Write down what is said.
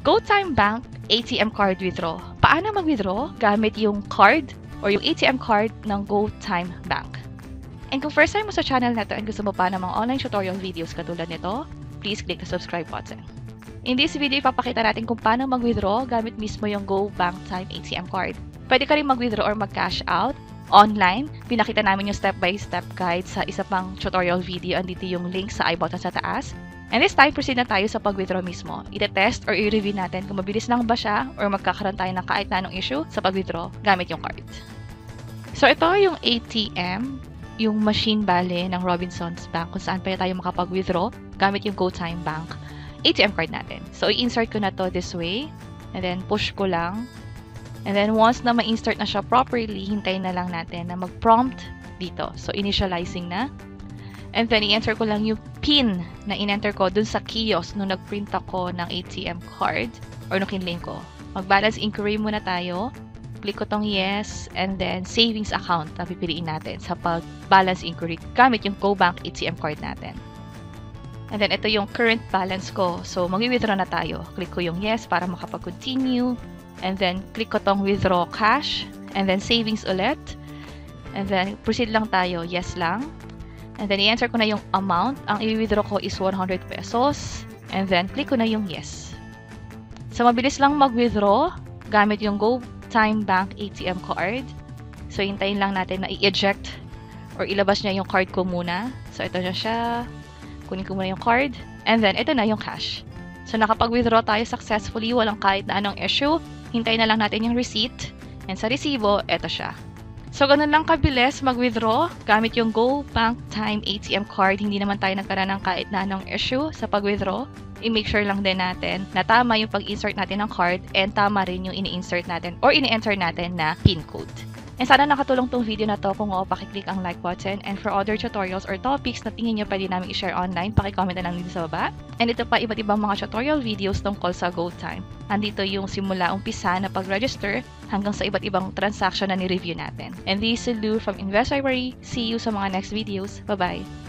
GoTyme Bank ATM card withdraw. Paano mag-withdraw gamit yung card or yung ATM card ng GoTyme Bank? And kung first time mo sa channel na to and gusto mo pa ng mga online tutorial videos katulad nito, please click the subscribe button. In this video, ipapakita natin kung paano mag-withdraw gamit mismo yung GoBankTyme ATM card. Pwede ka rin mag-withdraw or mag-cash out online. Pinakita namin yung step-by-step guide sa isa pang tutorial video. Andito yung link sa i-button sa taas. And this time, proceed na tayo sa pag-withdraw mismo. Ite-test or i-review natin kung mabilis lang ba siya or magkakaroon tayo ng kahit na anong issue sa pag-withdraw gamit yung card. So, ito yung ATM, yung machine bale ng Robinsons Bank kung saan pa tayo makapag-withdraw gamit yung GoTyme Bank ATM card natin. So, i-insert ko na to this way and then push ko lang. And then, once na ma-insert na siya properly, hintayin na lang natin na mag-prompt dito. So, initializing na. And then, i-enter ko lang yung PIN na in-enter ko dun sa kiosk nung nag-print ako ng ATM card or nung kinlink ko. Mag-balance inquiry muna tayo. Click ko tong yes and then savings account na pipiliin natin sa pag-balance inquiry gamit yung GoBank ATM card natin. And then, ito yung current balance ko. So, mag-withdraw na tayo. Click ko yung yes para makapag-continue. And then, click ko tong withdraw cash. And then, savings ulit. And then, proceed lang tayo. Yes lang. And then, i-enter ko na yung amount. Ang i-withdraw ko is 100 pesos. And then, click ko na yung yes. So, mabilis lang mag-withdraw gamit yung GoTyme Bank ATM card. So, hintayin lang natin na i-eject or ilabas niya yung card ko muna. So, ito na siya. Kunin ko muna yung card. And then, ito na yung cash. So, nakapag-withdraw tayo successfully. Walang kahit na anong issue. Hintayin na lang natin yung receipt. And sa resibo, ito siya. So, ganun lang kabilis mag-withdraw gamit yung GoBankTyme ATM card. Hindi naman tayo nagkaroon ng kahit na anong issue sa pag-withdraw. I-make sure lang din natin na tama yung pag-insert natin ng card and tama rin yung ini-insert natin or ini-enter natin na PIN code. And sana nakatulong tong video na to. Kung oo, pakiclick ang like button. And for other tutorials or topics na tingin nyo pwede namin i-share online, pakicomment na lang dito sa baba. And ito pa, iba't ibang mga tutorial videos tungkol sa GoTyme. Andito yung simula umpisa na pag-register hanggang sa iba't ibang transaction na ni-review natin. And this is Lou from Invest Library. See you sa mga next videos. Bye-bye!